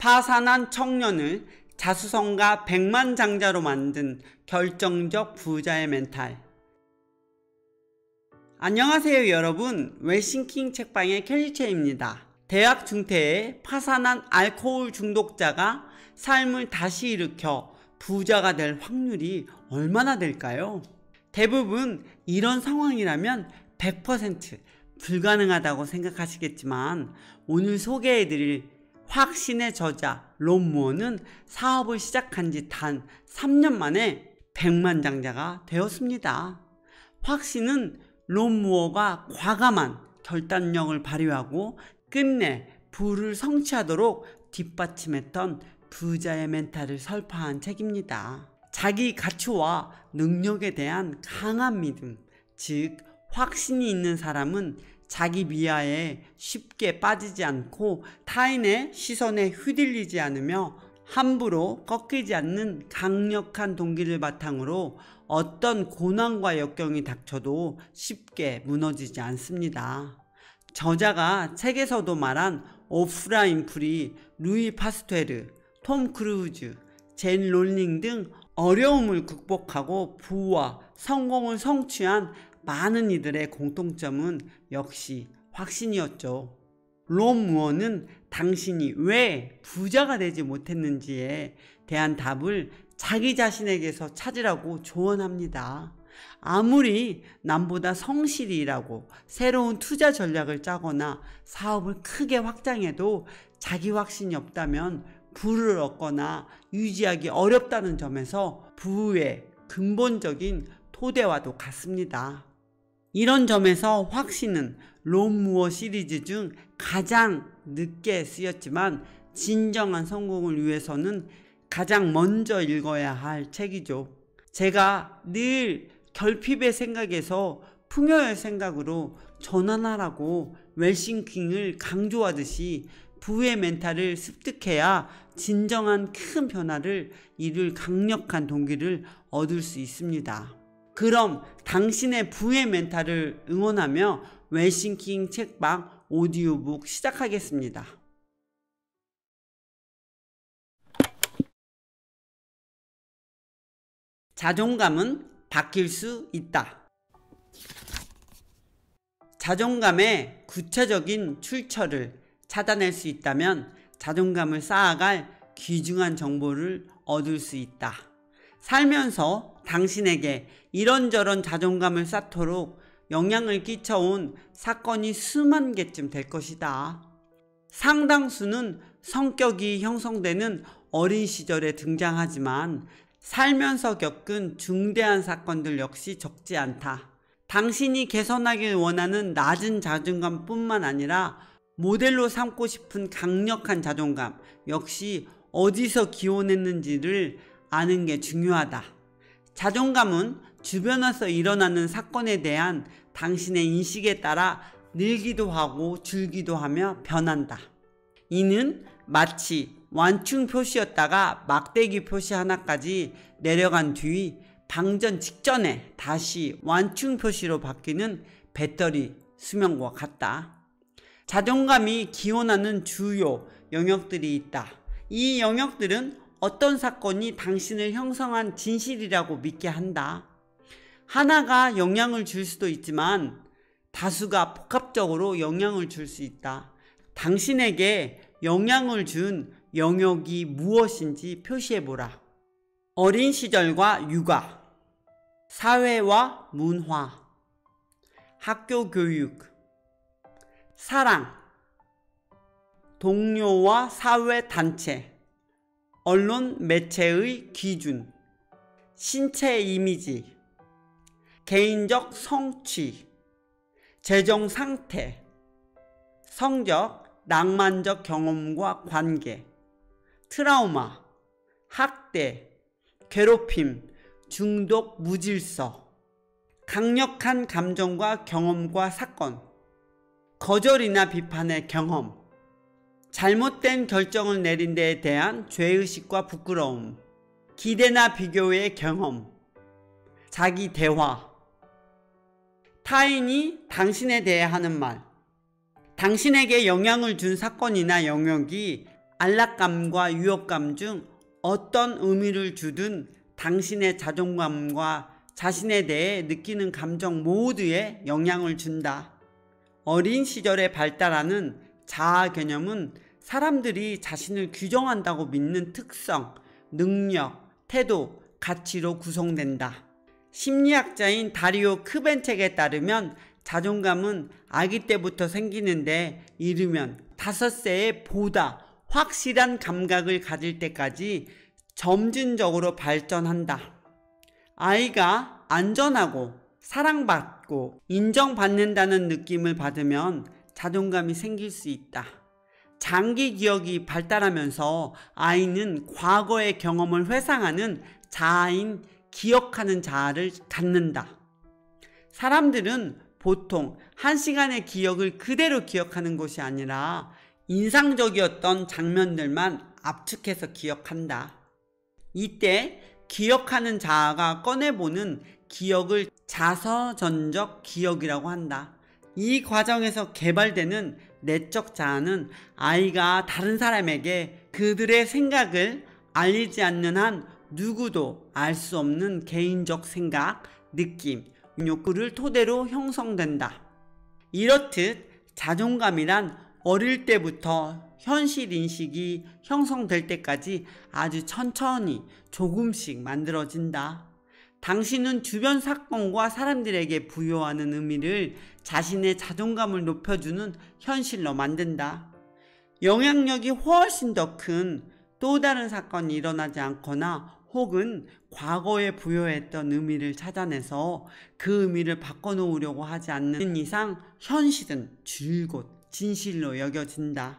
파산한 청년을 자수성가 백만장자로 만든 결정적 부자의 멘탈. 안녕하세요 여러분, 웰싱킹 책방의 켈리체입니다. 대학 중퇴에 파산한 알코올 중독자가 삶을 다시 일으켜 부자가 될 확률이 얼마나 될까요? 대부분 이런 상황이라면 100% 불가능하다고 생각하시겠지만, 오늘 소개해드릴 확신의 저자 론 무어는 사업을 시작한 지 단 3년 만에 백만장자가 되었습니다. 확신은 론 무어가 과감한 결단력을 발휘하고 끝내 부를 성취하도록 뒷받침했던 부자의 멘탈을 설파한 책입니다. 자기 가치와 능력에 대한 강한 믿음, 즉 확신이 있는 사람은 자기 미화에 쉽게 빠지지 않고 타인의 시선에 휘둘리지 않으며 함부로 꺾이지 않는 강력한 동기를 바탕으로 어떤 고난과 역경이 닥쳐도 쉽게 무너지지 않습니다. 저자가 책에서도 말한 오프라 윈프리, 루이 파스테르, 톰 크루즈, 젠 롤링 등 어려움을 극복하고 부와 성공을 성취한 많은 이들의 공통점은 역시 확신이었죠. 론 무어는 당신이 왜 부자가 되지 못했는지에 대한 답을 자기 자신에게서 찾으라고 조언합니다. 아무리 남보다 성실히 일하고 새로운 투자 전략을 짜거나 사업을 크게 확장해도 자기 확신이 없다면 부를 얻거나 유지하기 어렵다는 점에서 부의 근본적인 토대와도 같습니다. 이런 점에서 확신은 론 무어 시리즈 중 가장 늦게 쓰였지만 진정한 성공을 위해서는 가장 먼저 읽어야 할 책이죠. 제가 늘 결핍의 생각에서 풍요의 생각으로 전환하라고 웰싱킹을 강조하듯이 부의 멘탈을 습득해야 진정한 큰 변화를 이룰 강력한 동기를 얻을 수 있습니다. 그럼 당신의 부의 멘탈을 응원하며 웰싱킹 책방 오디오북 시작하겠습니다. 자존감은 바뀔 수 있다. 자존감의 구체적인 출처를 찾아낼 수 있다면 자존감을 쌓아갈 귀중한 정보를 얻을 수 있다. 살면서 당신에게 이런저런 자존감을 쌓도록 영향을 끼쳐온 사건이 수만 개쯤 될 것이다. 상당수는 성격이 형성되는 어린 시절에 등장하지만 살면서 겪은 중대한 사건들 역시 적지 않다. 당신이 개선하길 원하는 낮은 자존감뿐만 아니라 모델로 삼고 싶은 강력한 자존감 역시 어디서 기원했는지를 아는 게 중요하다. 자존감은 주변에서 일어나는 사건에 대한 당신의 인식에 따라 늘기도 하고 줄기도 하며 변한다. 이는 마치 완충 표시였다가 막대기 표시 하나까지 내려간 뒤 방전 직전에 다시 완충 표시로 바뀌는 배터리 수명과 같다. 자존감이 기원하는 주요 영역들이 있다. 이 영역들은 어떤 사건이 당신을 형성한 진실이라고 믿게 한다. 하나가 영향을 줄 수도 있지만 다수가 복합적으로 영향을 줄 수 있다. 당신에게 영향을 준 영역이 무엇인지 표시해보라. 어린 시절과 육아, 사회와 문화, 학교 교육, 사랑, 동료와 사회 단체, 언론 매체의 기준, 신체 이미지, 개인적 성취, 재정 상태, 성적, 낭만적 경험과 관계, 트라우마, 학대, 괴롭힘, 중독, 무질서, 강력한 감정과 경험과 사건, 거절이나 비판의 경험, 잘못된 결정을 내린 데에 대한 죄의식과 부끄러움, 기대나 비교의 경험, 자기 대화, 타인이 당신에 대해 하는 말, 당신에게 영향을 준 사건이나 영역이 안락감과 유혹감 중 어떤 의미를 주든 당신의 자존감과 자신에 대해 느끼는 감정 모두에 영향을 준다. 어린 시절에 발달하는 자아 개념은 사람들이 자신을 규정한다고 믿는 특성, 능력, 태도, 가치로 구성된다. 심리학자인 다리오 크벤책에 따르면 자존감은 아기 때부터 생기는데 이르면 5세에 보다 확실한 감각을 가질 때까지 점진적으로 발전한다. 아이가 안전하고 사랑받고 인정받는다는 느낌을 받으면 자존감이 생길 수 있다. 장기 기억이 발달하면서 아이는 과거의 경험을 회상하는 자아인 기억하는 자아를 갖는다. 사람들은 보통 1시간의 기억을 그대로 기억하는 것이 아니라 인상적이었던 장면들만 압축해서 기억한다. 이때 기억하는 자아가 꺼내보는 기억을 자서전적 기억이라고 한다. 이 과정에서 개발되는 내적 자아는 아이가 다른 사람에게 그들의 생각을 알리지 않는 한 누구도 알 수 없는 개인적 생각, 느낌, 욕구를 토대로 형성된다. 이렇듯 자존감이란 어릴 때부터 현실 인식이 형성될 때까지 아주 천천히 조금씩 만들어진다. 당신은 주변 사건과 사람들에게 부여하는 의미를 자신의 자존감을 높여주는 현실로 만든다. 영향력이 훨씬 더 큰 또 다른 사건이 일어나지 않거나 혹은 과거에 부여했던 의미를 찾아내서 그 의미를 바꿔놓으려고 하지 않는 이상 현실은 줄곧 진실로 여겨진다.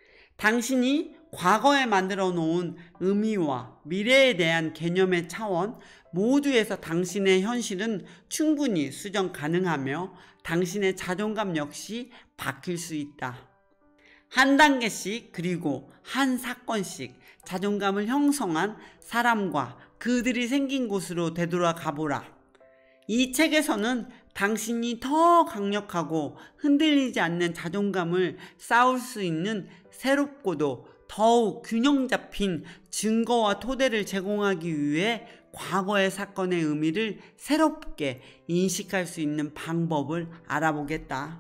당신이 과거에 만들어 놓은 의미와 미래에 대한 개념의 차원 모두에서 당신의 현실은 충분히 수정 가능하며 당신의 자존감 역시 바뀔 수 있다. 한 단계씩 그리고 한 사건씩 자존감을 형성한 사람과 그들이 생긴 곳으로 되돌아가 보라. 이 책에서는 당신이 더 강력하고 흔들리지 않는 자존감을 쌓을 수 있는 새롭고도 더욱 균형 잡힌 증거와 토대를 제공하기 위해 과거의 사건의 의미를 새롭게 인식할 수 있는 방법을 알아보겠다.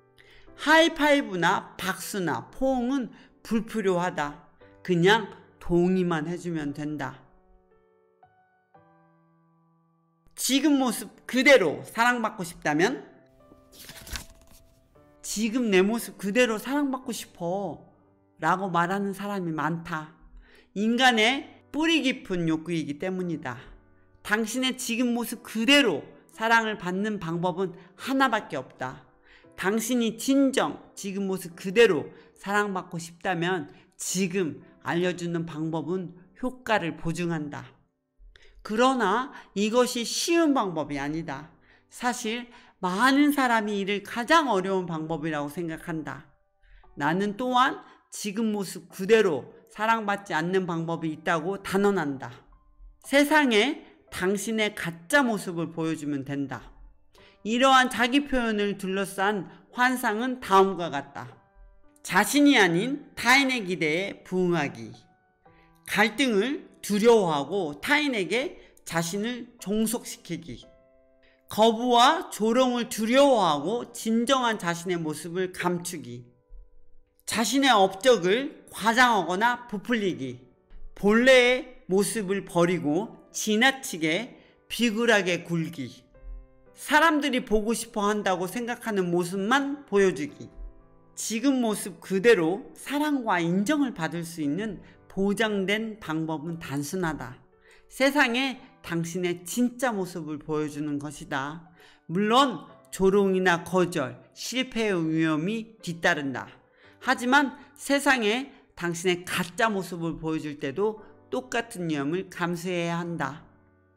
하이파이브나 박수나 포옹은 불필요하다. 그냥 동의만 해주면 된다. 지금 모습 그대로 사랑받고 싶다면? 지금 내 모습 그대로 사랑받고 싶어 라고 말하는 사람이 많다. 인간의 뿌리 깊은 욕구이기 때문이다. 당신의 지금 모습 그대로 사랑을 받는 방법은 하나밖에 없다. 당신이 진정 지금 모습 그대로 사랑받고 싶다면 지금 알려주는 방법은 효과를 보증한다. 그러나 이것이 쉬운 방법이 아니다. 사실 많은 사람이 이를 가장 어려운 방법이라고 생각한다. 나는 또한 지금 모습 그대로 사랑받지 않는 방법이 있다고 단언한다. 세상에 당신의 가짜 모습을 보여주면 된다. 이러한 자기 표현을 둘러싼 환상은 다음과 같다. 자신이 아닌 타인의 기대에 부응하기. 갈등을 두려워하고 타인에게 자신을 종속시키기. 거부와 조롱을 두려워하고 진정한 자신의 모습을 감추기. 자신의 업적을 과장하거나 부풀리기. 본래의 모습을 버리고 지나치게 비굴하게 굴기. 사람들이 보고 싶어 한다고 생각하는 모습만 보여주기. 지금 모습 그대로 사랑과 인정을 받을 수 있는 보장된 방법은 단순하다. 세상에 당신의 진짜 모습을 보여주는 것이다. 물론 조롱이나 거절, 실패의 위험이 뒤따른다. 하지만 세상에 당신의 가짜 모습을 보여줄 때도 똑같은 위험을 감수해야 한다.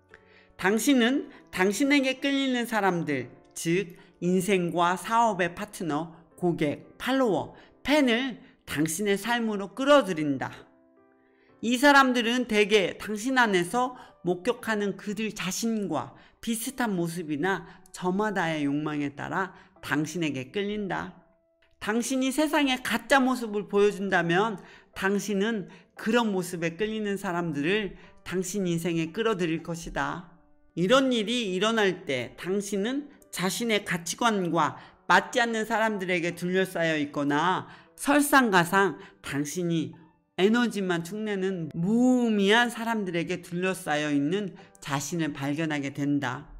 당신은 당신에게 끌리는 사람들, 즉 인생과 사업의 파트너, 고객, 팔로워, 팬을 당신의 삶으로 끌어들인다. 이 사람들은 대개 당신 안에서 목격하는 그들 자신과 비슷한 모습이나 저마다의 욕망에 따라 당신에게 끌린다. 당신이 세상에 가짜 모습을 보여준다면 당신은 그런 모습에 끌리는 사람들을 당신 인생에 끌어들일 것이다. 이런 일이 일어날 때 당신은 자신의 가치관과 맞지 않는 사람들에게 둘러싸여 있거나 설상가상 당신이 에너지만 축내는 무의미한 사람들에게 둘러싸여 있는 자신을 발견하게 된다.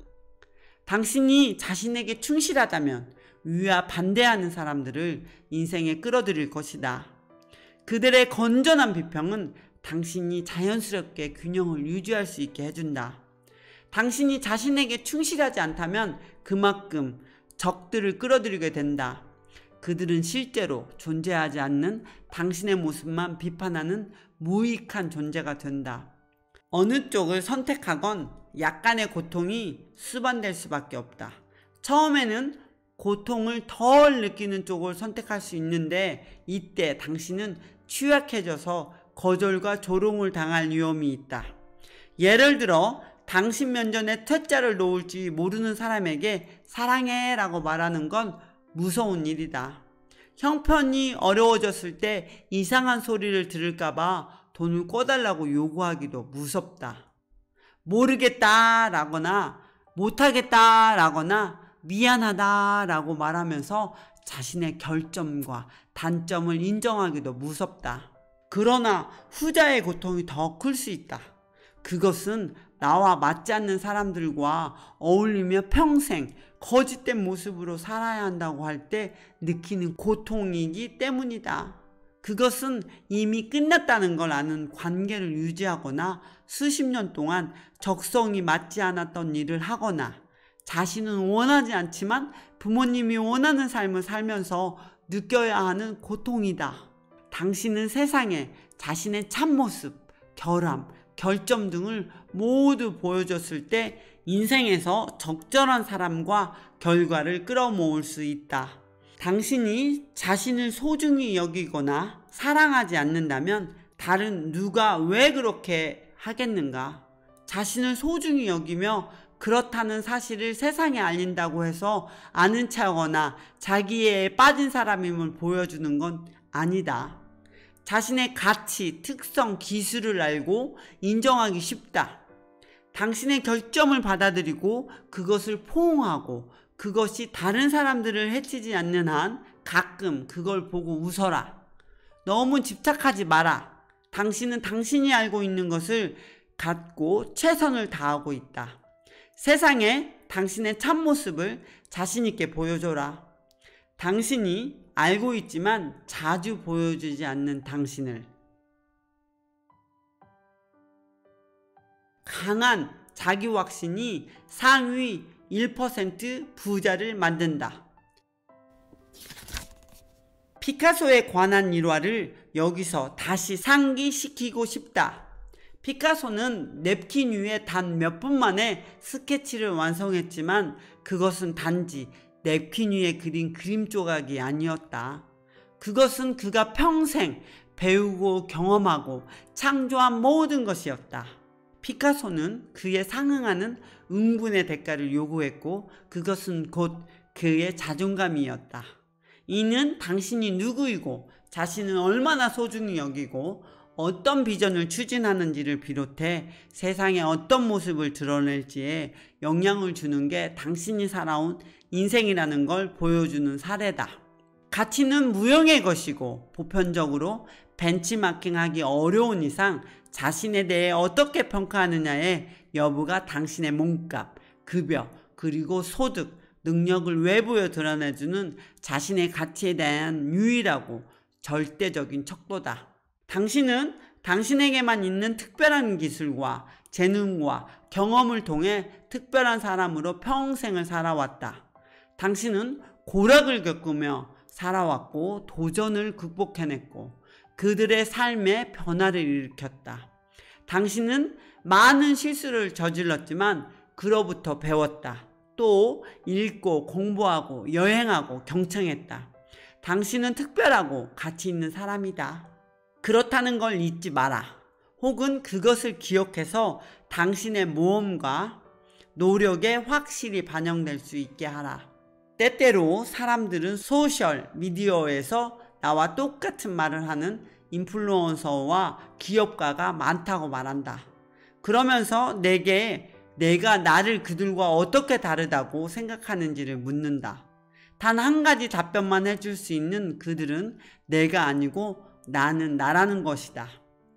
당신이 자신에게 충실하다면 위와 반대하는 사람들을 인생에 끌어들일 것이다. 그들의 건전한 비평은 당신이 자연스럽게 균형을 유지할 수 있게 해준다. 당신이 자신에게 충실하지 않다면 그만큼 적들을 끌어들이게 된다. 그들은 실제로 존재하지 않는 당신의 모습만 비판하는 무익한 존재가 된다. 어느 쪽을 선택하건 약간의 고통이 수반될 수밖에 없다. 처음에는 고통을 덜 느끼는 쪽을 선택할 수 있는데 이때 당신은 취약해져서 거절과 조롱을 당할 위험이 있다. 예를 들어 당신 면전에 퇴짜를 놓을지 모르는 사람에게 사랑해 라고 말하는 건 무서운 일이다. 형편이 어려워졌을 때 이상한 소리를 들을까봐 돈을 꿔달라고 요구하기도 무섭다. 모르겠다 라거나 못하겠다 라거나 미안하다 라고 말하면서 자신의 결점과 단점을 인정하기도 무섭다. 그러나 후자의 고통이 더 클 수 있다. 그것은 나와 맞지 않는 사람들과 어울리며 평생 거짓된 모습으로 살아야 한다고 할 때 느끼는 고통이기 때문이다. 그것은 이미 끝났다는 걸 아는 관계를 유지하거나 수십 년 동안 적성이 맞지 않았던 일을 하거나 자신은 원하지 않지만 부모님이 원하는 삶을 살면서 느껴야 하는 고통이다. 당신은 세상에 자신의 참모습, 결함, 결점 등을 모두 보여줬을 때 인생에서 적절한 사람과 결과를 끌어모을 수 있다. 당신이 자신을 소중히 여기거나 사랑하지 않는다면 다른 누가 왜 그렇게 하겠는가? 자신을 소중히 여기며 그렇다는 사실을 세상에 알린다고 해서 아는 척하거나 자기애에 빠진 사람임을 보여주는 건 아니다. 자신의 가치, 특성, 기술을 알고 인정하기 쉽다. 당신의 결점을 받아들이고 그것을 포옹하고 그것이 다른 사람들을 해치지 않는 한 가끔 그걸 보고 웃어라. 너무 집착하지 마라. 당신은 당신이 알고 있는 것을 갖고 최선을 다하고 있다. 세상에 당신의 참모습을 자신있게 보여줘라. 당신이 알고 있지만 자주 보여주지 않는 당신을. 강한 자기 확신이 상위 1% 부자를 만든다. 피카소에 관한 일화를 여기서 다시 상기시키고 싶다. 피카소는 냅킨 위에 단 몇 분 만에 스케치를 완성했지만 그것은 단지 냅킨 위에 그린 그림 조각이 아니었다. 그것은 그가 평생 배우고 경험하고 창조한 모든 것이었다. 피카소는 그에 상응하는 응분의 대가를 요구했고 그것은 곧 그의 자존감이었다. 이는 당신이 누구이고 자신은 얼마나 소중히 여기고 어떤 비전을 추진하는지를 비롯해 세상에 어떤 모습을 드러낼지에 영향을 주는 게 당신이 살아온 인생이라는 걸 보여주는 사례다. 가치는 무형의 것이고 보편적으로 벤치마킹하기 어려운 이상 자신에 대해 어떻게 평가하느냐의 여부가 당신의 몸값, 급여, 그리고 소득, 능력을 외부에 드러내주는 자신의 가치에 대한 유일하고 절대적인 척도다. 당신은 당신에게만 있는 특별한 기술과 재능과 경험을 통해 특별한 사람으로 평생을 살아왔다. 당신은 고락을 겪으며 살아왔고 도전을 극복해냈고 그들의 삶에 변화를 일으켰다. 당신은 많은 실수를 저질렀지만 그로부터 배웠다. 또 읽고 공부하고 여행하고 경청했다. 당신은 특별하고 가치 있는 사람이다. 그렇다는 걸 잊지 마라. 혹은 그것을 기억해서 당신의 모험과 노력에 확실히 반영될 수 있게 하라. 때때로 사람들은 소셜 미디어에서 나와 똑같은 말을 하는 인플루언서와 기업가가 많다고 말한다. 그러면서 내가 나를 그들과 어떻게 다르다고 생각하는지를 묻는다. 단 한 가지 답변만 해줄 수 있는 그들은 내가 아니고 나는 나라는 것이다.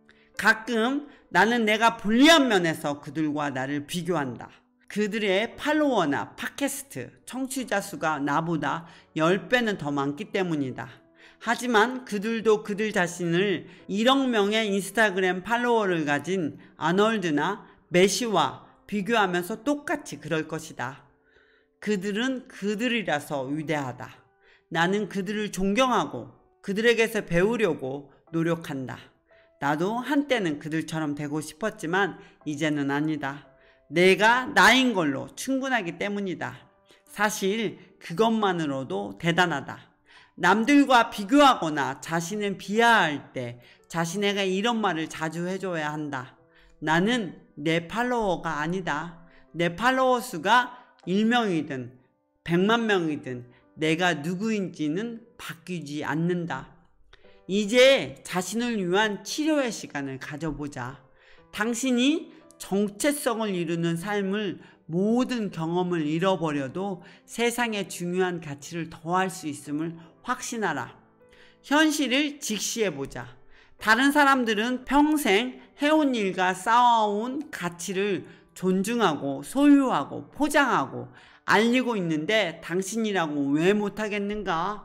가끔 나는 내가 불리한 면에서 그들과 나를 비교한다. 그들의 팔로워나 팟캐스트 청취자 수가 나보다 10배는 더 많기 때문이다. 하지만 그들도 그들 자신을 1억 명의 인스타그램 팔로워를 가진 아놀드나 메시와 비교하면서 똑같이 그럴 것이다. 그들은 그들이라서 위대하다. 나는 그들을 존경하고 그들에게서 배우려고 노력한다. 나도 한때는 그들처럼 되고 싶었지만 이제는 아니다. 내가 나인 걸로 충분하기 때문이다. 사실 그것만으로도 대단하다. 남들과 비교하거나 자신을 비하할 때 자신에게 이런 말을 자주 해줘야 한다. 나는 내 팔로워가 아니다. 내 팔로워 수가 1명이든 100만 명이든 내가 누구인지는 바뀌지 않는다. 이제 자신을 위한 치료의 시간을 가져보자. 당신이 정체성을 이루는 삶을 모든 경험을 잃어버려도 세상의 중요한 가치를 더할 수 있음을 확신하라. 현실을 직시해보자. 다른 사람들은 평생 해온 일과 쌓아온 가치를 존중하고 소유하고 포장하고 알리고 있는데 당신이라고 왜 못하겠는가?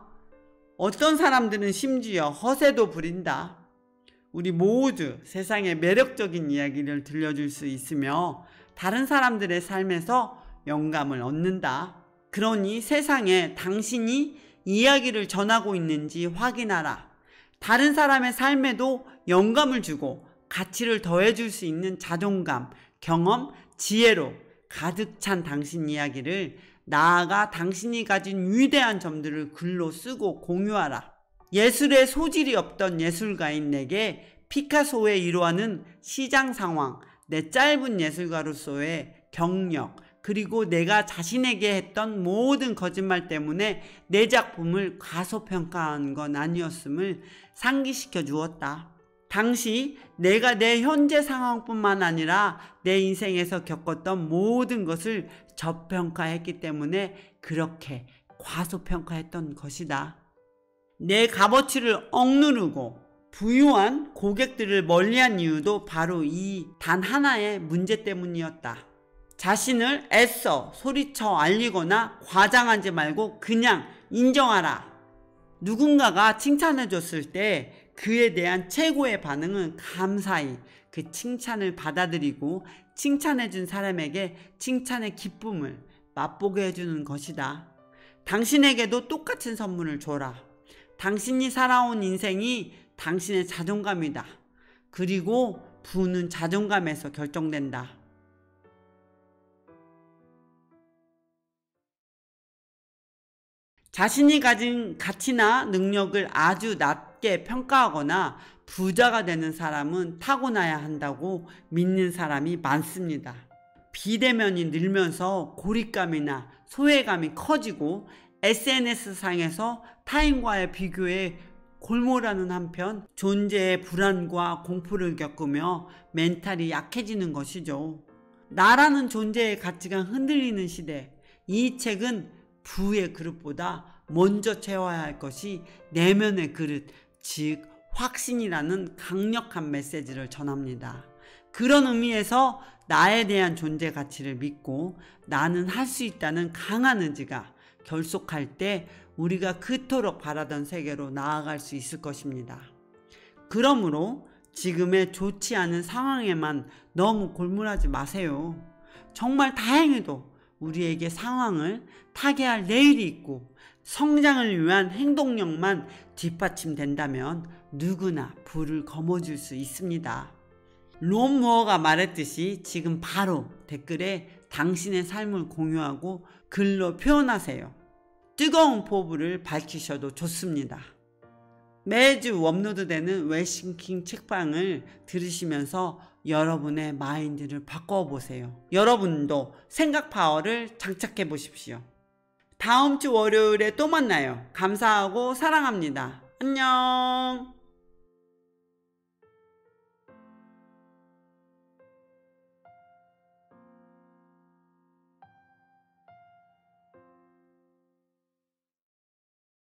어떤 사람들은 심지어 허세도 부린다. 우리 모두 세상의 매력적인 이야기를 들려줄 수 있으며 다른 사람들의 삶에서 영감을 얻는다. 그러니 세상에 당신이 이야기를 전하고 있는지 확인하라. 다른 사람의 삶에도 영감을 주고 가치를 더해줄 수 있는 자존감, 경험, 지혜로 가득 찬 당신 이야기를 나아가 당신이 가진 위대한 점들을 글로 쓰고 공유하라. 예술에 소질이 없던 예술가인 내게 피카소의 일화는 시장 상황, 내 짧은 예술가로서의 경력, 그리고 내가 자신에게 했던 모든 거짓말 때문에 내 작품을 과소평가한 건 아니었음을 상기시켜 주었다. 당시 내가 내 현재 상황뿐만 아니라 내 인생에서 겪었던 모든 것을 저평가했기 때문에 그렇게 과소평가했던 것이다. 내 값어치를 억누르고 부유한 고객들을 멀리한 이유도 바로 이 단 하나의 문제 때문이었다. 자신을 애써 소리쳐 알리거나 과장하지 말고 그냥 인정하라. 누군가가 칭찬해줬을 때 그에 대한 최고의 반응은 감사히 그 칭찬을 받아들이고 칭찬해준 사람에게 칭찬의 기쁨을 맛보게 해주는 것이다. 당신에게도 똑같은 선물을 줘라. 당신이 살아온 인생이 당신의 자존감이다. 그리고 부는 자존감에서 결정된다. 자신이 가진 가치나 능력을 아주 낮게 평가하거나 부자가 되는 사람은 타고나야 한다고 믿는 사람이 많습니다. 비대면이 늘면서 고립감이나 소외감이 커지고 SNS상에서 타인과의 비교에 골몰하는 한편 존재의 불안과 공포를 겪으며 멘탈이 약해지는 것이죠. 나라는 존재의 가치가 흔들리는 시대, 이 책은 부의 그릇보다 먼저 채워야 할 것이 내면의 그릇, 즉 확신이라는 강력한 메시지를 전합니다. 그런 의미에서 나에 대한 존재 가치를 믿고 나는 할 수 있다는 강한 의지가 결속할 때 우리가 그토록 바라던 세계로 나아갈 수 있을 것입니다. 그러므로 지금의 좋지 않은 상황에만 너무 골몰하지 마세요. 정말 다행히도 우리에게 상황을 타개할 내일이 있고 성장을 위한 행동력만 뒷받침된다면 누구나 부를 거머쥘 수 있습니다. 론 무어가 말했듯이 지금 바로 댓글에 당신의 삶을 공유하고 글로 표현하세요. 뜨거운 포부를 밝히셔도 좋습니다. 매주 업로드되는 웰싱킹 책방을 들으시면서 여러분의 마인드를 바꿔보세요. 여러분도 생각 파워를 장착해 보십시오. 다음 주 월요일에 또 만나요. 감사하고 사랑합니다. 안녕.